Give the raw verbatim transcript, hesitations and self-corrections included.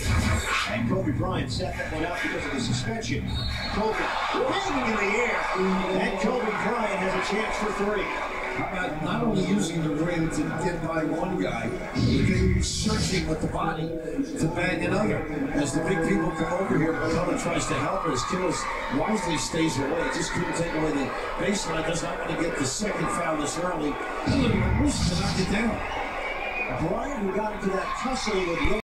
And Kobe Bryant set that one out because of the suspension. Kobe hanging in the air. And Kobe Bryant has a chance for three. How about not only using the rim to get by one guy, but then searching with the body to bang another. As the big people come over here, MacCulloch tries to help her. His kills wisely stays away. Just couldn't take away the baseline. Does not want to get the second foul this early. He was to knock it down. Bryant, who got into that tussle with